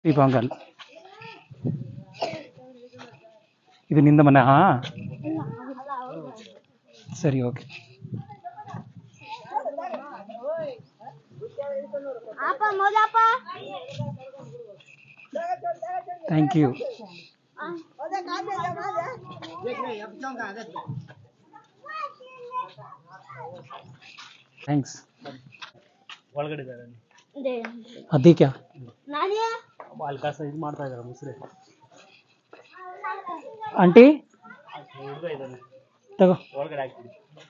ದೀಪಾಂಗಲ್ ಇದು ನಿಂದ ಮನೆ? ಹಾ ಸರಿ, ಓಕೆ. Thank you. ಥ್ಯಾಂಕ್ಸ್. ಒಳಗಡೆ ಅದೇ ಕ್ಯಾ ಬಾಲ್ಕಾಸ ಇದು ಮಾಡ್ತಾ ಇದ್ದಾರೆ ಮುಸ್ರೆ ಆಂಟಿ ಹುಡುಗ ಇದ್ದಾನೆ ತಗೋ ಒಳಗಡೆ ಹಾಕ್ಬಿಡಿ.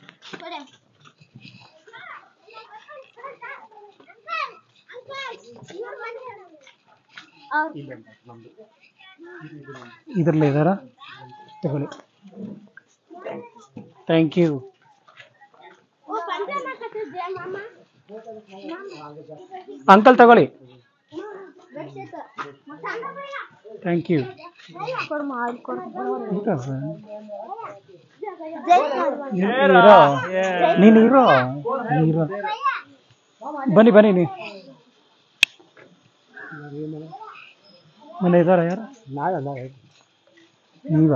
ಇದರಲ್ಲೇ ಇದ್ದಾರಾ? ತಗೊಳ್ಳಿ. Thank you. ಅಂಕಲ್ ತಗೊಳ್ಳಿ. Thank you. ನೀನು ಇರೋ ಬನ್ನಿ ಬನ್ನಿ. ಮನೆ ಇದ್ದಾರ ಯಾರು? ನೀವಾ?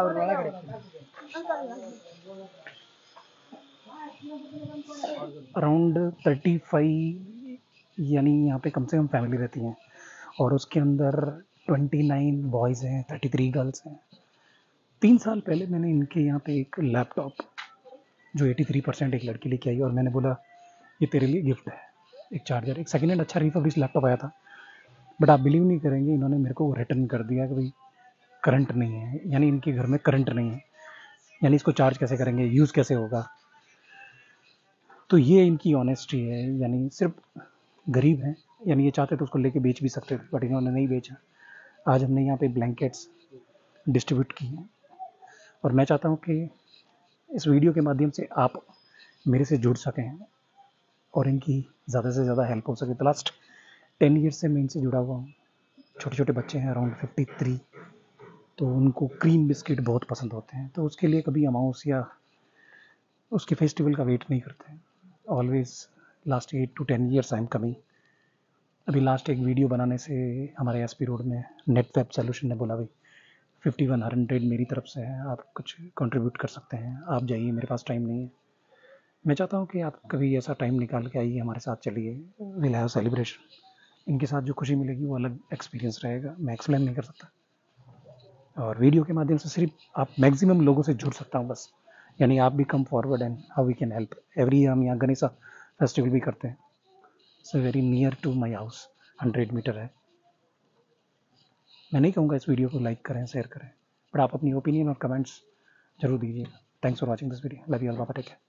अराउंड 35 यानी यहाँ पे कम से कम फैमिली रहती हैं और उसके अंदर 29 बॉयज़ हैं, 33 गर्ल्स हैं। 3 साल पहले मैंने इनके यहाँ पे एक लैपटॉप जो 83% एक लड़की लेके आई और मैंने बोला ये तेरे लिए गिफ्ट है, एक चार्जर, एक सेकेंड हैंड अच्छा रिफर्बिश्ड लैपटॉप आया था। बट आप बिलीव नहीं करेंगे, इन्होंने मेरे को रिटर्न कर दिया कि भाई करंट नहीं है, यानी इनके घर में करंट नहीं है, यानी इसको चार्ज कैसे करेंगे, यूज़ कैसे होगा। तो ये इनकी ऑनेस्टी है, यानी सिर्फ गरीब हैं, यानी ये चाहते तो उसको लेके बेच भी सकते थे बट इन्होंने नहीं बेचा। आज हमने यहाँ पे ब्लैंकेट्स डिस्ट्रीब्यूट की हैं और मैं चाहता हूँ कि इस वीडियो के माध्यम से आप मेरे से जुड़ सकें और इनकी ज़्यादा से ज़्यादा हेल्प हो सके। तो लास्ट 10 ईयर्स से मैं इनसे जुड़ा हुआ हूँ। छोटे छोटे बच्चे हैं, अराउंड 53, तो उनको क्रीम बिस्किट बहुत पसंद होते हैं, तो उसके लिए कभी अमाउस या उसके फेस्टिवल का वेट नहीं करते हैं। Always last 8 to 10 years I am coming. अभी लास्ट एक वीडियो बनाने से हमारे एसपी रोड में नेट वेब सोल्यूशन ने बोला भाई 5100 मेरी तरफ से है, आप कुछ कंट्रीब्यूट कर सकते हैं, आप जाइए, मेरे पास टाइम नहीं है। मैं चाहता हूँ कि आप कभी ऐसा टाइम निकाल के आइए, हमारे साथ चलिए, विल हैव सेलिब्रेशन। इनके साथ जो खुशी मिलेगी वो अलग एक्सपीरियंस रहेगा, मैं एक्सप्लेन नहीं कर सकता। और वीडियो के माध्यम से सिर्फ आप मैक्सिमम लोगों से जुड़ सकता हूँ बस, यानी आप भी come forward and how we can help. Every year हम यहाँ गणेशा फेस्टिवल भी करते हैं, so very near to my house, 100 meter है। मैं नहीं कहूँगा इस वीडियो को लाइक करें, शेयर करें, बट आप अपनी ओपिनियन और कमेंट्स जरूर दीजिए। Thanks for watching this video. Love you all, bye, take care.